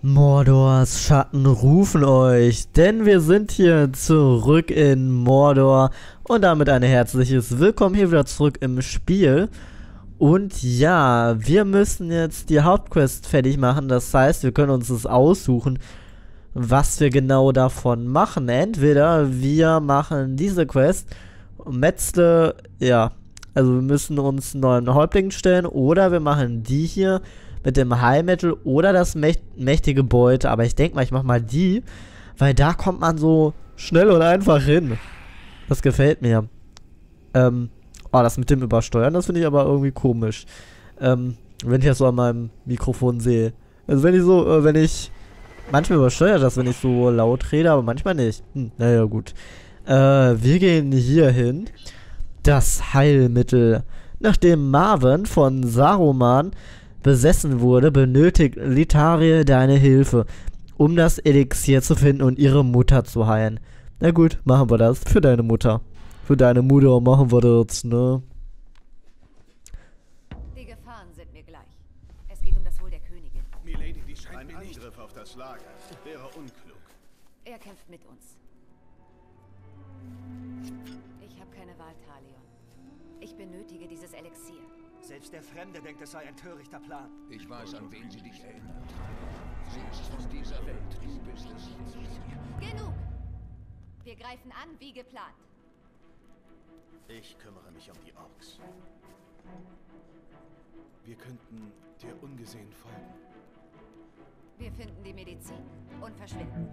Mordors Schatten rufen euch, denn wir sind hier zurück in Mordor und damit ein herzliches Willkommen hier wieder zurück im Spiel. Und ja, wir müssen jetzt die Hauptquest fertig machen, das heißt, wir können uns das aussuchen, was wir genau davon machen. Entweder wir machen diese Quest, Metzle, ja, also wir müssen uns einen neuen Häuptling stellen, oder wir machen die hier mit dem Heilmittel oder das mächtige Beute. Aber ich denke mal, ich mache mal die, weil da kommt man so schnell und einfach hin. Das gefällt mir. Das mit dem Übersteuern, das finde ich aber irgendwie komisch. Wenn ich das so an meinem Mikrofon sehe. Also wenn ich manchmal übersteuert das, wenn ich so laut rede, aber manchmal nicht. Naja, gut. Wir gehen hier hin. Das Heilmittel. Nachdem Marvin von Saruman besessen wurde, benötigt Litarie deine Hilfe, um das Elixier zu finden und ihre Mutter zu heilen. Na gut, machen wir das. Für deine Mutter. Für deine Mutter machen wir das, ne? Die Gefahren sind mir gleich. Es geht um das Wohl der Königin. Milady, die scheint mir nicht. Ein Angriff auf das Lager wäre unklug. Er kämpft mit uns. Ich habe keine Wahl, Talion. Ich benötige dieses Elixier. Selbst der Fremde denkt, es sei ein törichter Plan. Ich weiß, an wen sie dich erinnert. Sie ist von dieser Welt. Du bist es. Genug! Wir greifen an, wie geplant. Ich kümmere mich um die Orks. Wir könnten dir ungesehen folgen. Wir finden die Medizin und verschwinden.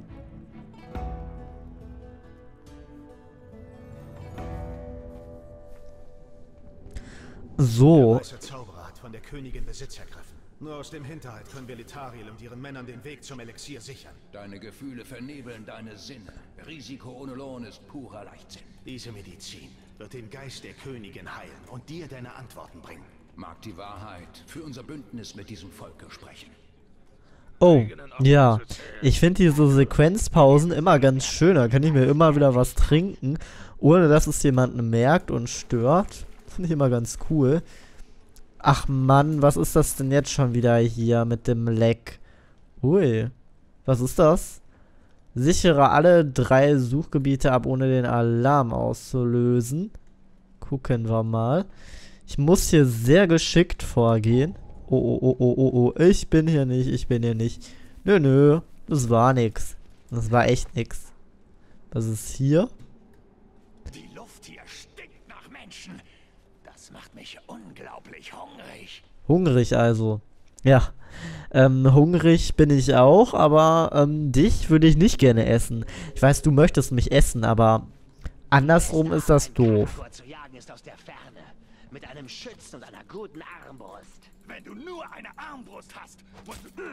So. Der weiße Zauberer hat von der Königin Besitz ergriffen. Nur aus dem Hinterhalt können wir Litariel und ihren Männern den Weg zum Elixier sichern. Deine Gefühle vernebeln deine Sinne. Risiko ohne Lohn ist purer Leichtsinn. Diese Medizin wird den Geist der Königin heilen und dir deine Antworten bringen. Mag die Wahrheit für unser Bündnis mit diesem Volke sprechen. Oh, ja. Ich finde diese Sequenzpausen immer ganz schön. Da kann ich mir immer wieder was trinken, ohne dass es jemanden merkt und stört. Finde ich immer ganz cool. Ach Mann, was ist das denn jetzt schon wieder hier mit dem Leck? Ui, was ist das? Sichere alle 3 Suchgebiete ab, ohne den Alarm auszulösen. Gucken wir mal. Ich muss hier sehr geschickt vorgehen. Oh, ich bin hier nicht. Nö, das war nix. Das war echt nix. Was ist hier? Die Luft hier stinkt nach Menschen. Das macht mich unglaublich hungrig. Hungrig also. Ja. Hungrig bin ich auch, aber dich würde ich nicht gerne essen. Ich weiß, du möchtest mich essen, aber andersrum ist das doof. Zu jagen ist aus der Ferne. Mit einem Schütz und einer guten Armbrust. Wenn du nur eine Armbrust hast, musst du...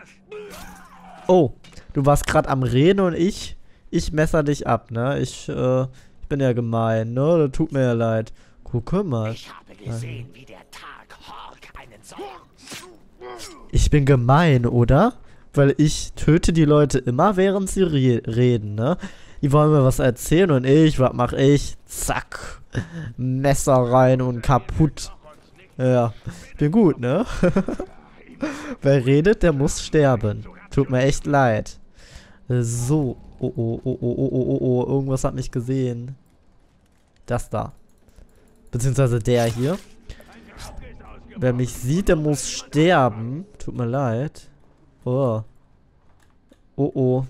Oh, du warst gerade am Reden und ich messer dich ab, ne? Ich bin ja gemein, ne? Das tut mir ja leid. Guck mal. Ich habe gesehen, wie der Tag Hork einen Sohn... Ich bin gemein, oder? Weil ich töte die Leute immer, während sie reden, ne? Die wollen mir was erzählen und was mach ich? Zack. Messer rein und kaputt. Ja, bin gut, ne? Wer redet, der muss sterben. Tut mir echt leid. So. Oh. Irgendwas hat mich gesehen. Das da. Beziehungsweise der hier. Wer mich sieht, der muss sterben. Tut mir leid. Oh. Oh.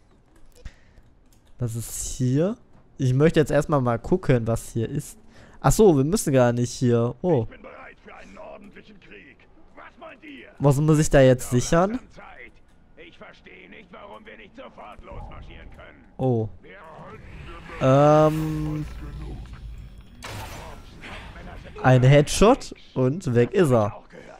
Was ist hier? Ich möchte jetzt erstmal mal gucken, was hier ist. Achso, wir müssen gar nicht hier. Oh. Was muss ich da jetzt sichern? Oh. Ein Headshot und weg ist er.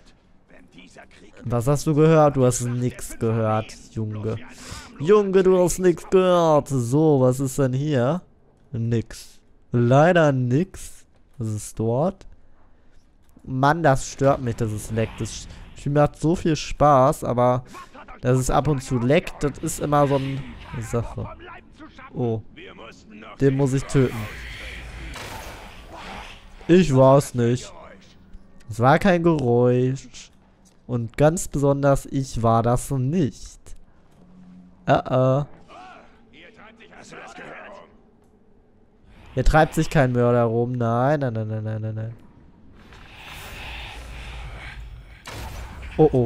Was hast du gehört? Du hast nix gehört, Junge. Junge, du hast nix gehört. So, was ist denn hier? Nix. Leider nix. Was ist dort? Mann, das stört mich, dass es leckt. Das Spiel macht so viel Spaß, aber dass es ab und zu leckt, das ist immer so eine Sache. Oh. Den muss ich töten. Ich war's nicht. Es war kein Geräusch. Und ganz besonders, ich war das nicht. Hier treibt sich kein Mörder rum. Nein, nein, nein, nein, nein, nein, nein. Oh, oh.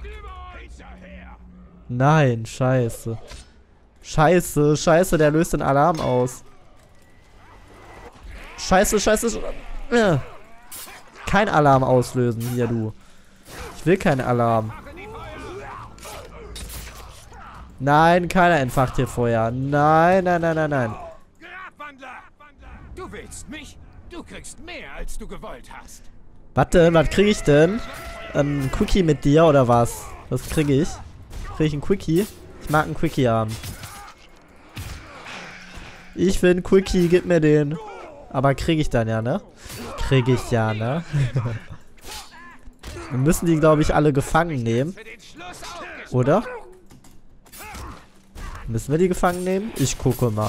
Nein, scheiße. Scheiße, scheiße, der löst den Alarm aus. Scheiße, scheiße. Kein Alarm auslösen, hier, du. Ich will keinen Alarm. Nein, keiner entfacht hier Feuer. Nein, nein, nein, nein, nein. Du willst mich? Du kriegst mehr, als du gewollt hast. Warte, was kriege ich denn? Ein Quickie mit dir oder was? Was kriege ich? Kriege ich ein Quickie? Ich mag einen Quickie haben. Ich will einen Quickie, gib mir den. Aber kriege ich dann ja, ne? Kriege ich ja, ne? Wir müssen die, glaube ich, alle gefangen nehmen. Oder? Müssen wir die gefangen nehmen? Ich gucke mal.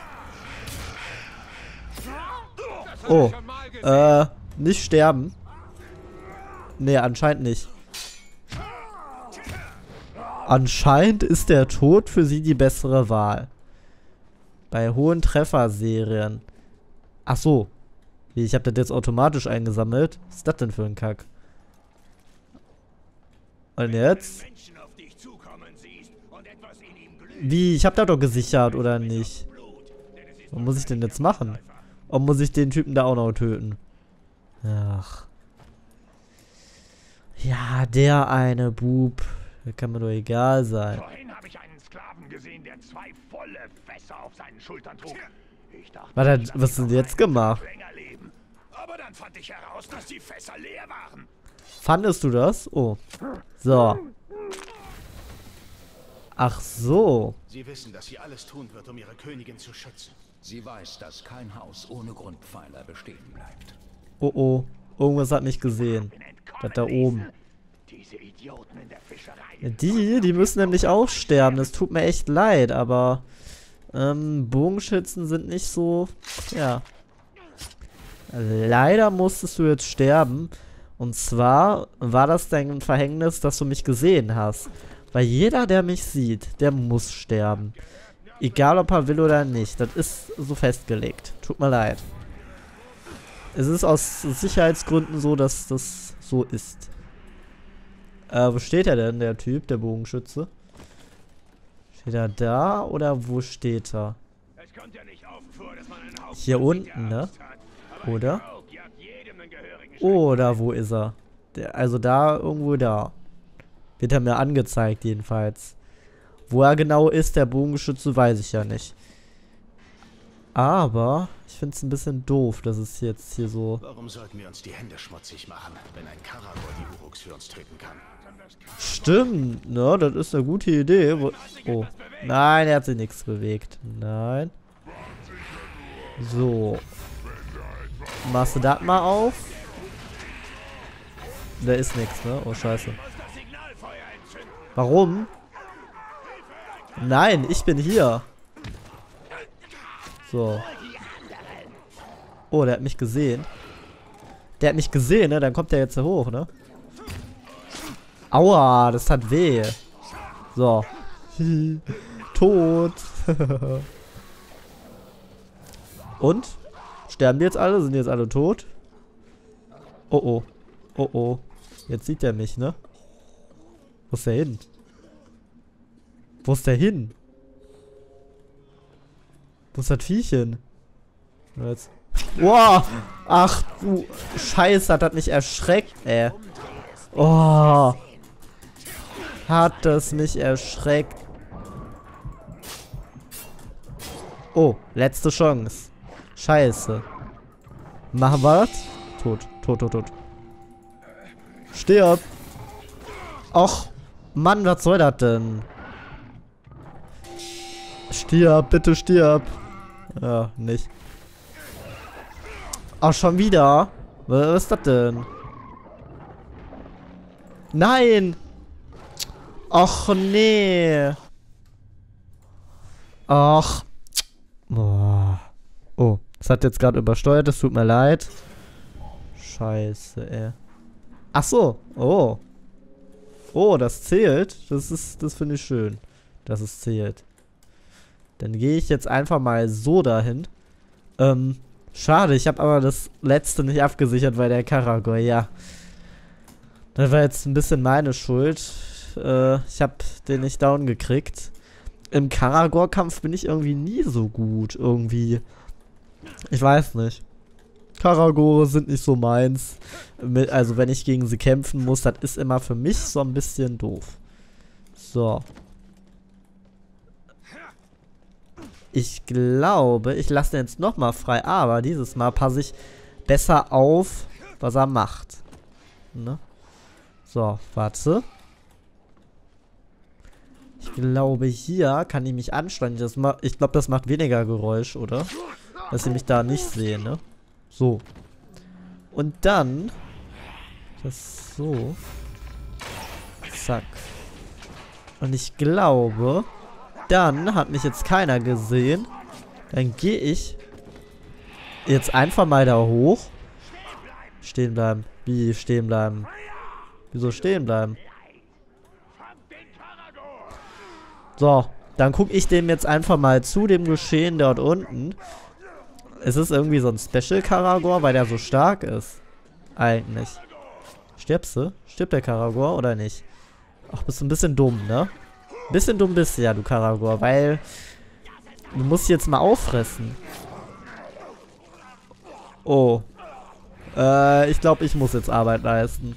Oh. Nicht sterben. Nee, anscheinend nicht. Anscheinend ist der Tod für sie die bessere Wahl. Bei hohen Trefferserien. Ach so. Ich habe das jetzt automatisch eingesammelt. Was ist das denn für ein Kack? Und jetzt? Wie? Ich habe da doch gesichert, oder nicht? Was muss ich denn jetzt machen? Und muss ich den Typen da auch noch töten? Ach. Ja, der eine Bub. Der kann mir doch egal sein. Vorhin habe ich einen Sklaven gesehen, der 2 volle Fässer auf seinen Schultern trug. Ich dachte, Was hast du denn jetzt gemacht? Aber dann fand ich heraus, dass die Fässer leer waren. Fandest du das? Oh. So. Ach so. Sie wissen, dass sie alles tun wird, um ihre Königin zu schützen. Sie weiß, dass kein Haus ohne Grundpfeiler bestehen bleibt. Oh oh. Irgendwas hat mich gesehen. Das da oben. Diese Idioten in der Fischerei. Die müssen nämlich auch sterben. Das tut mir echt leid, aber Bogenschützen sind nicht so. Ja. Leider musstest du jetzt sterben. Und zwar war das dein Verhängnis, dass du mich gesehen hast. Weil jeder, der mich sieht, der muss sterben. Egal, ob er will oder nicht. Das ist so festgelegt. Tut mir leid. Es ist aus Sicherheitsgründen so, dass das so ist. Wo steht er denn, der Typ, der Bogenschütze? Steht er da oder wo steht er? Hier unten, ne? Oder? Oder wo ist er? Also da, irgendwo da. Wird er mir angezeigt, jedenfalls. Wo er genau ist, der Bogenschütze, weiß ich ja nicht. Aber ich finde es ein bisschen doof, dass es jetzt hier so... Warum sollten wir uns die Hände schmutzig machen, wenn ein Karagor die Uruks für uns töten kann? Stimmt, ne? Das ist eine gute Idee. Oh. Nein, er hat sich nichts bewegt. Nein. So. Machst du das mal auf? Da ist nichts, ne? Oh, scheiße. Warum? Nein, ich bin hier. So. Oh, der hat mich gesehen. Der hat mich gesehen, ne? Dann kommt der jetzt hier hoch, ne? Aua, das hat weh. So. Tot. Und? Sterben die jetzt alle? Sind die jetzt alle tot? Oh oh. Oh oh. Jetzt sieht der mich, ne? Wo ist der hin? Wo ist der hin? Wo ist das Viechchen? Jetzt. Wow! Ach du Scheiße, hat das mich erschreckt, ey. Oh. Hat das mich erschreckt. Oh, letzte Chance. Scheiße. Machen wir das? Tot, tot, tot, tot. Stirb. Och, Mann, was soll das denn? Stirb, bitte stirb. Ja, nicht. Ach, schon wieder? Was ist das denn? Nein! Ach, nee. Ach. Boah. Oh, das hat jetzt gerade übersteuert, es tut mir leid. Scheiße, ey. Ach so, oh. Oh, das zählt. Das finde ich schön. dass es zählt. Dann gehe ich jetzt einfach mal so dahin. Schade, ich habe aber das letzte nicht abgesichert, weil der Karagor, ja. Das war jetzt ein bisschen meine Schuld. Ich habe den nicht down gekriegt. Im Karagor-Kampf bin ich irgendwie nie so gut. Irgendwie. Ich weiß nicht. Karagore sind nicht so meins. Also wenn ich gegen sie kämpfen muss, das ist immer für mich so ein bisschen doof. So. Ich glaube, ich lasse den jetzt nochmal frei, aber dieses Mal passe ich besser auf, was er macht. Ne? So, warte. Ich glaube, hier kann ich mich anstrengen. Ich glaube, das macht weniger Geräusch, oder? Dass sie mich da nicht sehen, ne? So. Und dann... Das so. Zack. Und ich glaube... Dann hat mich jetzt keiner gesehen. Dann gehe ich jetzt einfach mal da hoch. Stehen bleiben. Wie stehen bleiben? Wieso stehen bleiben? So, dann gucke ich dem jetzt einfach mal zu, dem Geschehen dort unten. Es ist irgendwie so ein Special Karagor, weil der so stark ist. Eigentlich. Stirbst du? Stirbt der Karagor oder nicht? Ach, bist du ein bisschen dumm, ne? Bisschen dumm bist du ja, du Karagor, weil du musst jetzt mal auffressen. Oh. Ich glaube, ich muss jetzt Arbeit leisten.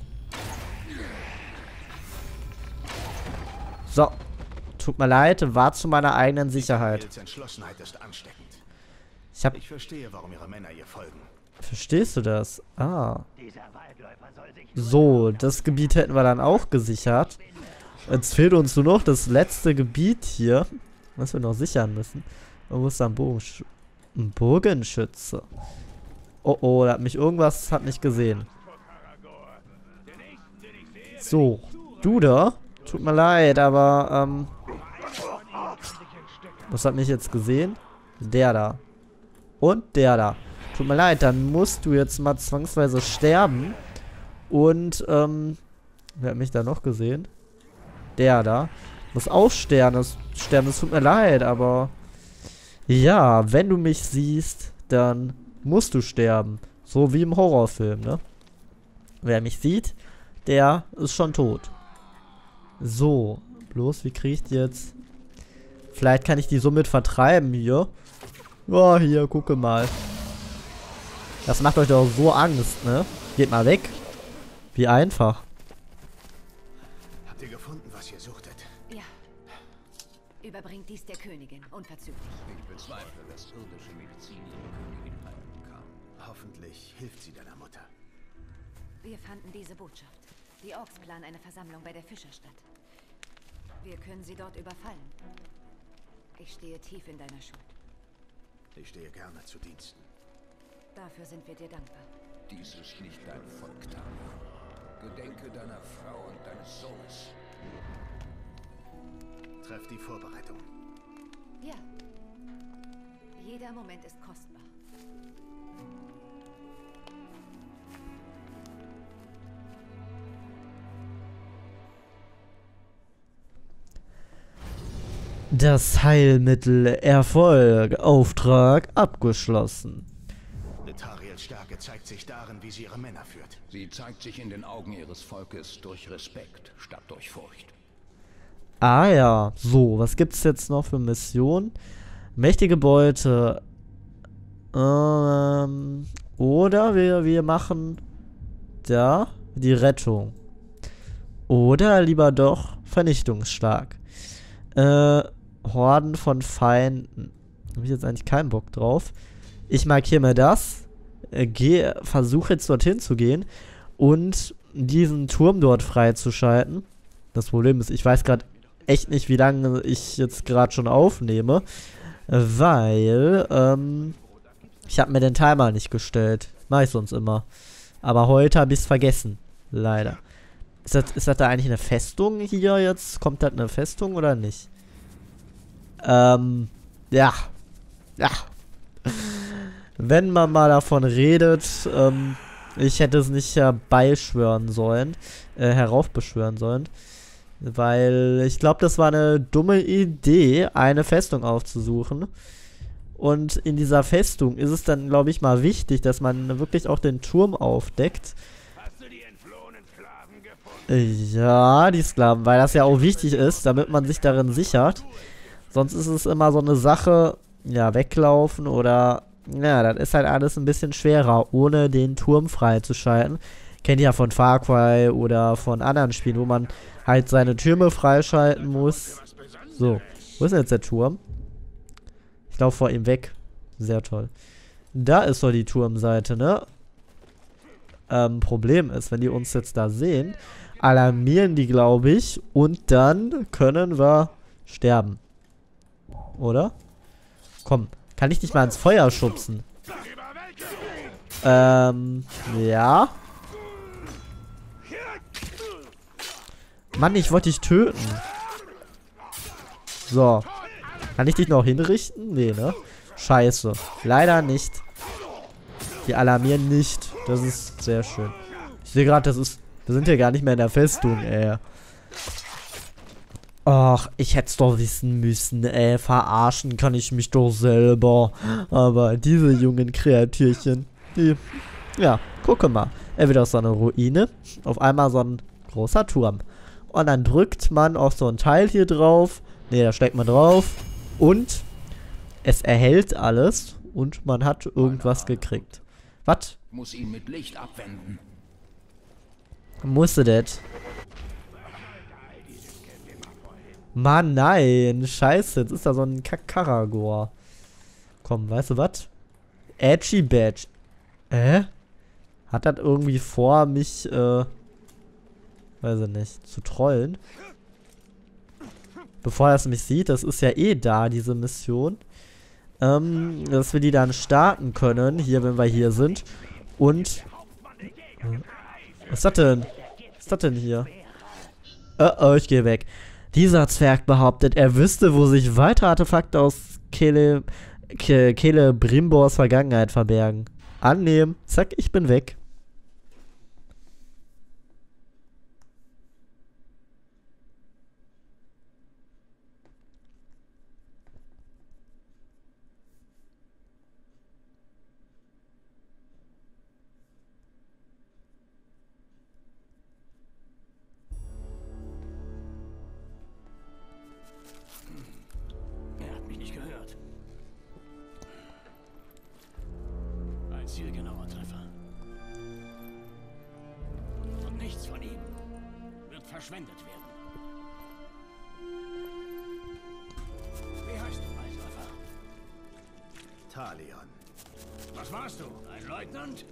So. Tut mir leid, war zu meiner eigenen Sicherheit. Entschlossenheit ist ansteckend. Ich verstehe, warum ihre Männer ihr folgen. Verstehst du das? Ah. So, das Gebiet hätten wir dann auch gesichert. Jetzt fehlt uns nur noch das letzte Gebiet hier, was wir noch sichern müssen. Und wo ist da ein Bogenschütze? Oh oh, da hat mich irgendwas nicht gesehen. So, du da? Tut mir leid, aber, was hat mich jetzt gesehen? Der da. Und der da. Tut mir leid, dann musst du jetzt mal zwangsweise sterben. Und, wer hat mich da noch gesehen? Der da. Muss auch sterben, das tut mir leid, aber... Ja, wenn du mich siehst, dann musst du sterben. So wie im Horrorfilm, ne? Wer mich sieht, der ist schon tot. So, bloß, wie kriege ich die jetzt... Vielleicht kann ich die somit vertreiben hier. Ja, hier, gucke mal. Das macht euch doch so Angst, ne? Geht mal weg. Wie einfach. Habt ihr gefunden, was ihr suchtet? Ja. Überbringt dies der Königin, unverzüglich. Ich bezweifle, dass irdische Medizin ihre Königin heilen kann. Hoffentlich hilft sie deiner Mutter. Wir fanden diese Botschaft. Die Orks planen eine Versammlung bei der Fischerstadt. Wir können sie dort überfallen. Ich stehe tief in deiner Schuld. Ich stehe gerne zu Diensten. Dafür sind wir dir dankbar. Dies ist nicht dein Volk, Tana. Gedenke deiner Frau und deines Sohnes. Treff die Vorbereitung. Ja. Jeder Moment ist kostbar. Das Heilmittel Erfolg. Auftrag abgeschlossen. Letariels Stärke zeigt sich darin, wie sie ihre Männer führt. Sie zeigt sich in den Augen ihres Volkes durch Respekt statt durch Furcht. Ah ja. So, was gibt's jetzt noch für Missionen? Mächtige Beute. Oder wir machen da die Rettung. Oder lieber doch Vernichtungsstark. Horden von Feinden. Habe ich jetzt eigentlich keinen Bock drauf. Ich markiere mir das. Versuche jetzt dorthin zu gehen und diesen Turm dort freizuschalten. Das Problem ist, ich weiß gerade echt nicht, wie lange ich jetzt gerade schon aufnehme, weil ich habe mir den Timer nicht gestellt. Mache ich sonst immer. Aber heute habe ich es vergessen. Leider. Ist das da eigentlich eine Festung hier jetzt? Kommt das eine Festung oder nicht? Ja. Ja. Wenn man mal davon redet, ich hätte es nicht heraufbeschwören sollen. Weil ich glaube, das war eine dumme Idee, eine Festung aufzusuchen. Und in dieser Festung ist es dann, glaube ich, mal wichtig, dass man wirklich auch den Turm aufdeckt. Hast du die entflohenen Sklaven gefunden? Ja, die Sklaven, weil das ja auch wichtig ist, damit man sich darin sichert. Sonst ist es immer so eine Sache, ja, weglaufen oder, ja, das ist halt alles ein bisschen schwerer, ohne den Turm freizuschalten. Kennt ihr ja von Far Cry oder von anderen Spielen, wo man halt seine Türme freischalten muss. So, wo ist denn jetzt der Turm? Ich laufe vor ihm weg. Sehr toll. Da ist doch die Turmseite, ne? Problem ist, wenn die uns jetzt da sehen, alarmieren die, glaube ich, und dann können wir sterben. Oder? Komm, kann ich dich mal ins Feuer schubsen? Ja. Mann, ich wollte dich töten. So. Kann ich dich noch hinrichten? Nee, ne? Scheiße. Leider nicht. Die alarmieren nicht. Das ist sehr schön. Ich sehe gerade, wir sind ja gar nicht mehr in der Festung, ey. Ach, ich hätte es doch wissen müssen, ey. Verarschen kann ich mich doch selber. Aber diese jungen Kreatürchen, die... Ja, gucke mal. Entweder so eine Ruine, auf einmal so ein großer Turm. Und dann drückt man auf so ein Teil hier drauf. Ne, da steckt man drauf. Und es erhält alles. Und man hat irgendwas gekriegt. Was? Muss ihn mit Licht abwenden. Musste das? Mann, nein. Scheiße, jetzt ist da so ein Karagor. Komm, weißt du was? Edgy Badge. Hat das irgendwie vor, mich, weiß ich nicht, zu trollen? Bevor er es mich sieht, das ist ja eh da, diese Mission. Dass wir die dann starten können, hier, wenn wir hier sind. Und... Was ist das denn? Was ist das denn hier? Oh, ich gehe weg. Dieser Zwerg behauptet, er wüsste, wo sich weitere Artefakte aus Celebrimbors Vergangenheit verbergen. Annehmen. Zack, ich bin weg. Er hat mich nicht gehört. Ein zielgenauer Treffer. Und nichts von ihm wird verschwendet werden. Wie heißt du, Eisläufer? Talion. Was warst du? Ein Leutnant?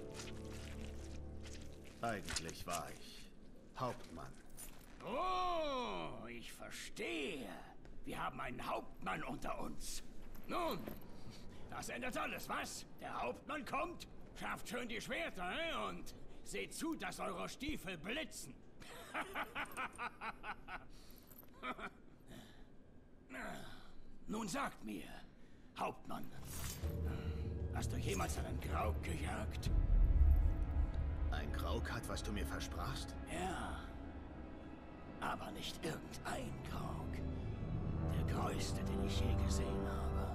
Eigentlich war ich Hauptmann. Oh, ich verstehe. Wir haben einen Hauptmann unter uns. Nun, das ändert alles, was? Der Hauptmann kommt, schärft schön die Schwerter, und seht zu, dass eure Stiefel blitzen. Nun sagt mir, Hauptmann, hast du jemals einen Grauk gejagt? Ein Grauk hat, was du mir versprachst? Ja, aber nicht irgendein Grauk. Der größte, den ich je gesehen habe.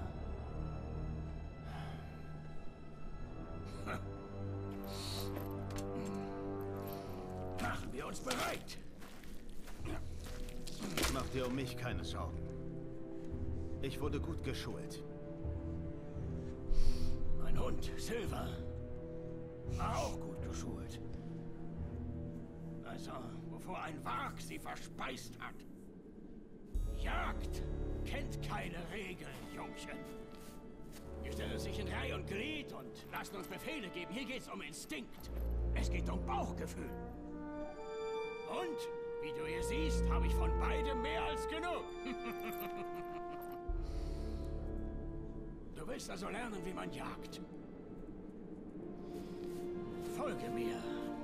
Machen wir uns bereit. Mach dir um mich keine Sorgen. Ich wurde gut geschult. Mein Hund, Silver, war auch gut geschult. Also, wovor ein Wag sie verspeist hat. Jagd kennt keine Regeln, Jungchen. Wir stellen sich in Reihe und Glied und lassen uns Befehle geben. Hier geht's um Instinkt. Es geht um Bauchgefühl. Und, wie du hier siehst, habe ich von beidem mehr als genug. Du willst also lernen, wie man jagt. Folge mir.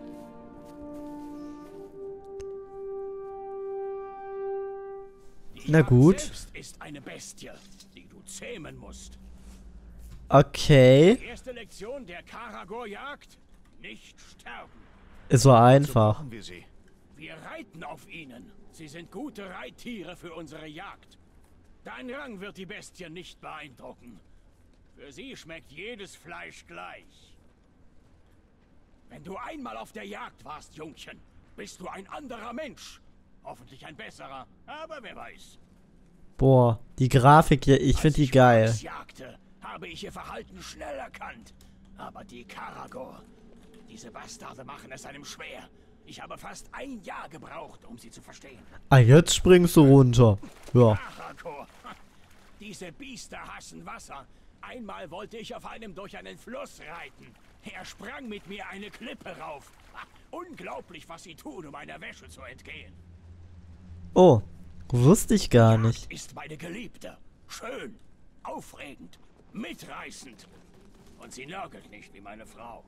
Die Na gut. Jagd selbst ist eine Bestie, die du zähmen musst. Okay. Die erste Lektion der Karagor-Jagd: nicht sterben. Ist so einfach. Brauchen wir sie. Wir reiten auf ihnen Sie sind gute Reittiere für unsere Jagd. Dein Rang wird die Bestien nicht beeindrucken. Für sie schmeckt jedes Fleisch gleich. Wenn du einmal auf der Jagd warst, Jungchen, bist du ein anderer Mensch. Hoffentlich ein besserer, aber wer weiß. Boah, die Grafik hier, ich finde die geil. Als ich jagte, habe ich ihr Verhalten schnell erkannt. Aber die Karagor, diese Bastarde machen es einem schwer. Ich habe fast ein Jahr gebraucht, um sie zu verstehen. Ah, jetzt springst du runter. Ja. Karagor, diese Biester hassen Wasser. Einmal wollte ich auf einem durch einen Fluss reiten. Er sprang mit mir eine Klippe rauf. Unglaublich, was sie tun, um einer Wäsche zu entgehen. Oh, wusste ich gar nicht. Jagd ist meine Geliebte. Schön, aufregend, mitreißend. Und sie nörgelt nicht wie meine Frau.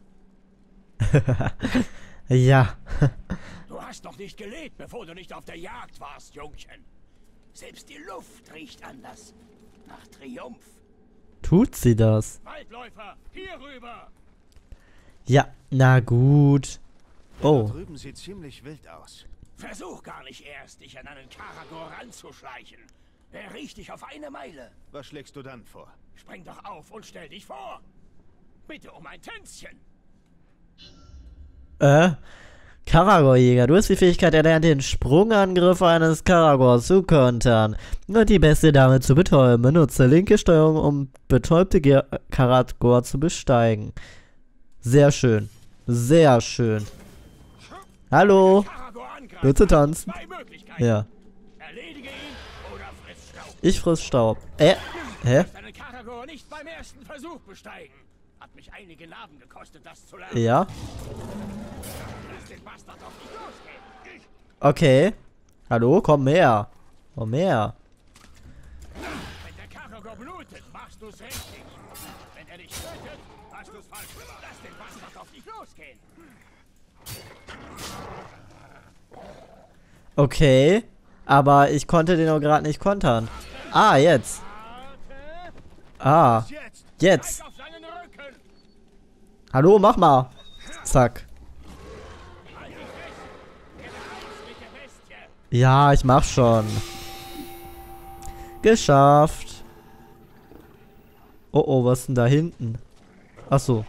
Ja. Du hast noch nicht gelebt, bevor du nicht auf der Jagd warst, Jungchen. Selbst die Luft riecht anders. Nach Triumph. Tut sie das? Waldläufer, hier rüber! Ja, na gut. Da Oh. drüben sieht ziemlich wild aus. Versuch gar nicht erst, dich an einen Karagor ranzuschleichen. Er riecht dich auf eine Meile. Was schlägst du dann vor? Spring doch auf und stell dich vor. Bitte um ein Tänzchen. Karagor-Jäger. Du hast die Fähigkeit erlernt, den Sprungangriff eines Karagors zu kontern. Und die beste Dame zu betäuben. Benutze linke Steuerung, um betäubte Karagor zu besteigen. Sehr schön. Sehr schön. Hallo. Karagor angreifen. Nutze tanzen. Zwei Möglichkeiten. Ja. Erledige ihn oder friss Staub. Ich friss Staub. Hä? Du wirst einen Karagor nicht beim ersten Versuch besteigen. Hat mich einige Narben gekostet, das zu lernen. Ja. Lass den Bastard auf dich losgehen. Okay. Hallo, komm her. Komm her. Wenn der Karagor blutet, machst du's richtig. Wenn er dich tötet, hast du's falsch gemacht. Lass den Bastard auf dich losgehen. Okay. Aber ich konnte den auch gerade nicht kontern. Ah, jetzt. Ah. Jetzt. Auf seinen Rücken. Hallo, mach mal. Zack. Halt dich fest. Mit der Bestie. Ja, ich mach schon. Geschafft. Oh, oh, was ist denn da hinten? Ach so.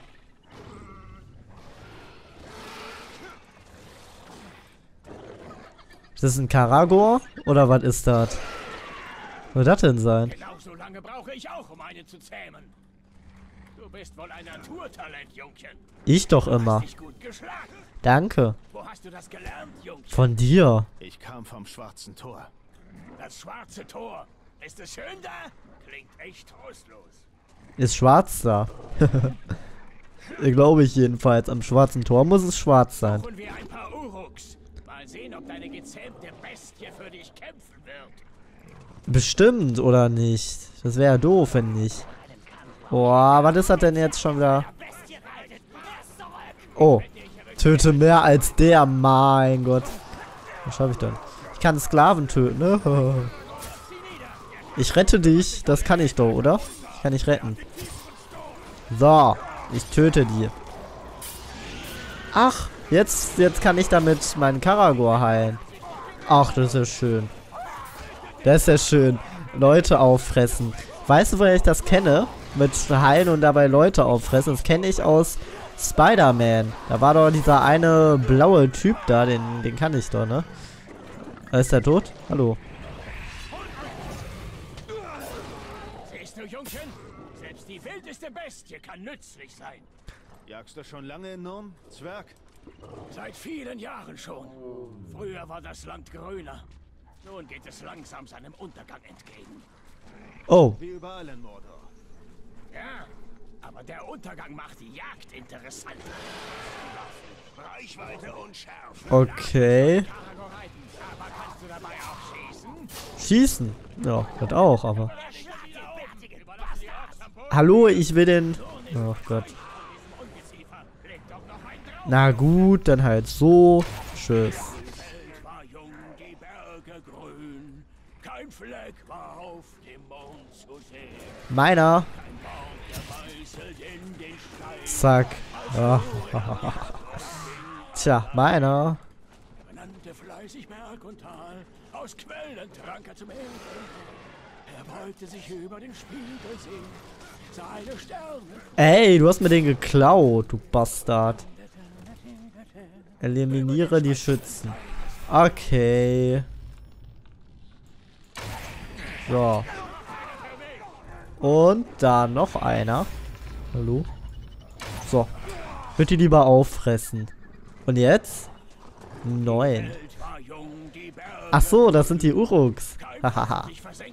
Ist das ein Karagor? Oder was ist das? Was soll das denn sein? Genau so lange brauche ich auch, um einen zu zähmen. Du bist wohl ein Naturtalent, Jungchen. Ich doch Du immer. hast dich gut geschlagen. Danke. Wo hast du das gelernt, Jungchen? Von dir. Ich kam vom Schwarzen Tor. Das schwarze Tor. Ist es schön da? Klingt echt trostlos. Ist schwarz da. Glaube ich jedenfalls. Am schwarzen Tor muss es schwarz sein. Suchen wir ein paar Uruks. Mal sehen, ob deine gezähmte Bestie für dich kämpfen wird. Bestimmt, oder nicht? Das wäre ja doof, wenn nicht. Boah, was ist das denn jetzt schon wieder? Bestie reitet. Lass zurück. Oh. Töte mehr als der. Mein Gott. Was schaffe ich denn? Ich kann Sklaven töten, ne? Ich rette dich. Das kann ich doch, oder? Ich kann dich retten. So. Ich töte die. Ach. Jetzt kann ich damit meinen Karagor heilen. Ach, das ist ja schön. Das ist ja schön. Leute auffressen. Weißt du, woher ich das kenne? Mit heilen und dabei Leute auffressen. Das kenne ich aus Spider-Man. Da war doch dieser eine blaue Typ da. Den kann ich doch, ne? Ist der tot? Hallo. Siehst du, Jungchen? Selbst die wildeste Bestie kann nützlich sein. Jagst du schon lange in Nurm, Zwerg? Seit vielen Jahren schon. Früher war das Land grüner. Nun geht es langsam seinem Untergang entgegen. Oh. Wie überall in Mordor. Ja, aber der Untergang macht die Jagd interessant. Reichweite und Schärfe. Okay. Karagor reiten, aber kannst du dabei auch schießen? Schießen. Ja, das auch, aber. Hallo, ich will den... Oh Gott. Na gut, dann halt so. Tschüss. War jung, die Berge grün. Kein Fleck war auf dem Mond zu sehen. Meiner. Ein Baum, der meißelt in den Stein. Zack. Ja. Tja, meiner. Benannte fleißig Berg und Tal, aus Quellen trank er zum Ende. Er beugte sich über den Spiegelsee. Seine Sterne. Ey, du hast mir den geklaut, du Bastard. Eliminiere die Schützen. Okay. So. Und da noch einer. Hallo? So. Würde die lieber auffressen. Und jetzt? 9. Ach so, das sind die Uruks. Hahaha.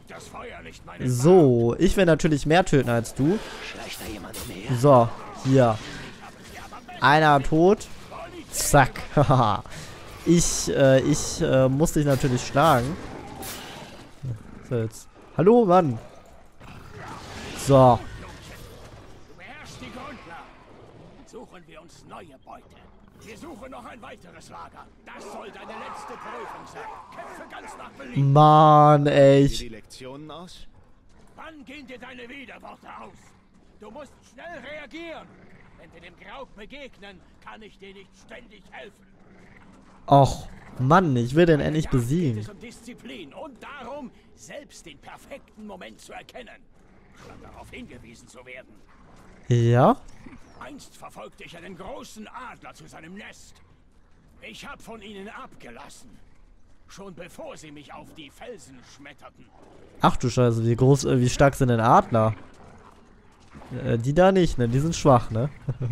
So, ich will natürlich mehr töten als du. So, hier. Einer tot. Zack. Haha. Ich muss dich natürlich schlagen. So, jetzt. Hallo, Mann. So. Du beherrschst die Grundlagen. Suchen wir uns neue Beute. Wir suchen noch ein weiteres Lager. Das soll deine letzte Prüfung sein. Kämpfe ganz nach Belieben. Mann, ey. Wie die Lektionen aus? Wann gehen dir deine Widerworte aus? Du musst schnell reagieren. Wenn wir dem Grauk begegnen, kann ich dir nicht ständig helfen. Och, Mann, ich will den endlich Bei der Jagd besiegen. geht es um Disziplin und darum, selbst den perfekten Moment zu erkennen, statt darauf hingewiesen zu werden. Ja? Einst verfolgte ich einen großen Adler zu seinem Nest. Ich habe von ihnen abgelassen. Schon bevor sie mich auf die Felsen schmetterten. Ach du Scheiße, wie stark sind denn Adler? Die da nicht, ne? Die sind schwach, ne?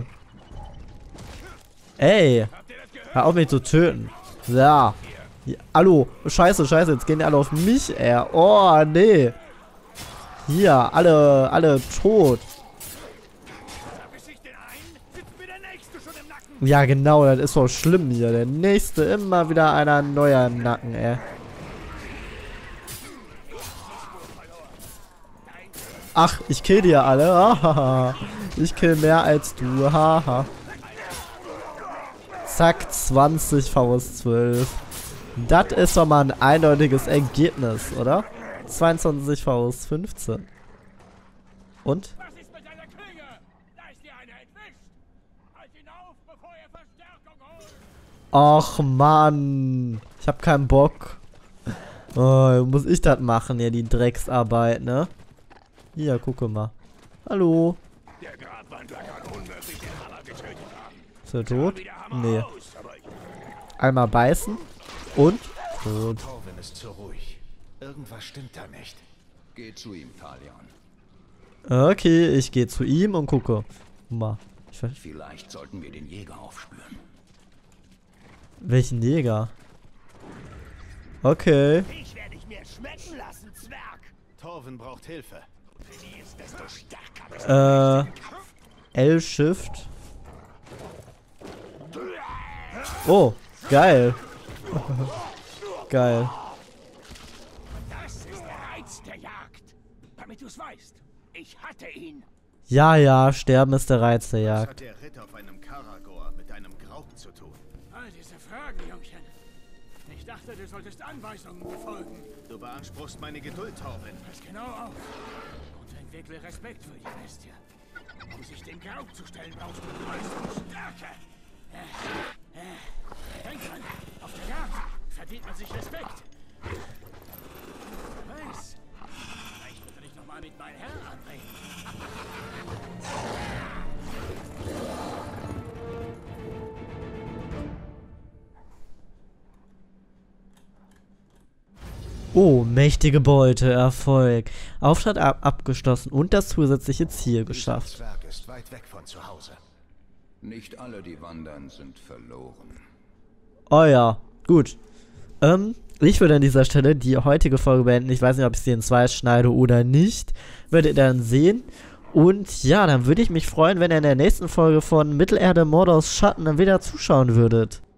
Ey! Habt ihr das gehört? Hör auf mich zu töten. Ja. Hallo. Scheiße, jetzt gehen die alle auf mich, ey. Oh, nee. Hier, alle tot. Verbiss ich den einen, sitzt mir der Nächste schon im Nacken. Ja, genau, das ist doch schlimm hier. Der nächste immer wieder einer neuer im Nacken, ey. Ach, ich kill die ja alle. Haha. Ich kill mehr als du. Haha. Zack, 20 Faust 12. Das ist doch mal ein eindeutiges Ergebnis, oder? 22 Faust 15. Und? Was ist mit deiner Klinge? Da ist dir einer entwischt. Halt ihn auf, bevor er Verstärkung holt. Och, Mann. Ich hab keinen Bock. Oh, muss ich das machen, hier, die Drecksarbeit, ne? Hier, gucke mal. Hallo. Der Gratwandler kann unmöglich den Hammer getötet haben. Ist er tot? Wie der Hammer Nee. aus, aber ich Einmal beißen. Und? Tot. Torvin ist zu ruhig. Irgendwas stimmt da nicht. Geh zu ihm, Talion. Okay, ich gehe zu ihm und gucke. Mal. Vielleicht sollten wir den Jäger aufspüren. Welchen Jäger? Okay. Ich werde dich mir schmecken lassen, Zwerg. Torvin braucht Hilfe. Verlierst, desto stärker bist L-Shift. Oh, geil. Geil. Das ist der Reiz der Jagd. Damit du es weißt. Ich hatte ihn. Ja, sterben ist der Reiz der Was Jagd. hat der Ritt auf einem Karagor mit einem Grauk zu tun? All diese Fragen, Jungchen. Ich dachte, du solltest Anweisungen befolgen. Du beanspruchst meine Geduld, Torvin. Pass genau auf. Und entwickle Respekt für die Bestie. Um sich dem Grauk zu stellen, brauchst du meistens Stärke. Denk dran, auf der Jagd verdient man sich Respekt. Wer weiß, vielleicht wird er dich nochmal mit meinem Herrn anbringen. Oh, mächtige Beute, Erfolg. Auftrag abgeschlossen und das zusätzliche Ziel Dieser geschafft. Zwerg ist weit weg von zu Hause. Nicht alle, die wandern, sind verloren. Oh ja, gut. Ich würde an dieser Stelle die heutige Folge beenden. Ich weiß nicht, ob ich sie in 2 schneide oder nicht. Werdet ihr dann sehen. Und ja, dann würde ich mich freuen, wenn ihr in der nächsten Folge von Mittelerde Mordors Schatten dann wieder zuschauen würdet.